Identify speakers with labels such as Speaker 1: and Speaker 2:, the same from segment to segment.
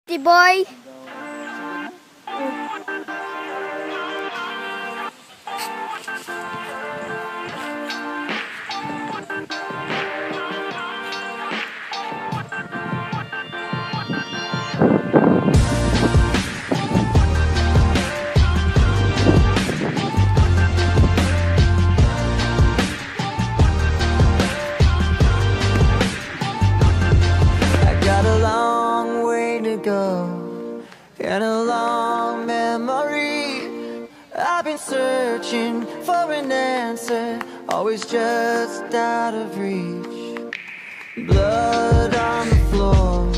Speaker 1: boy.
Speaker 2: And a long memory. I've been searching for an answer, always just out of reach. Blood on the floor,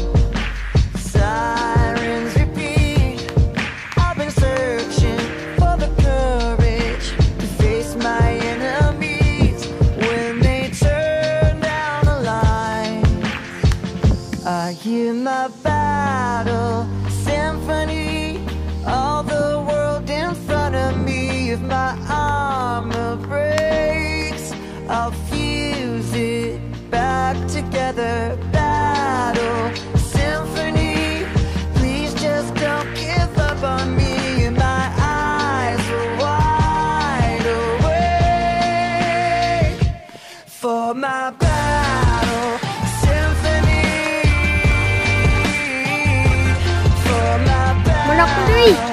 Speaker 2: sirens repeat. I've been searching for the courage to face my enemies when they turn down the line. I hear my battle symphony, all the world in front of me. If my armor breaks, I'll fuse it back together. Battle symphony, please just don't give up on me. And my eyes are wide awake for my battle symphony.
Speaker 1: Monopoly.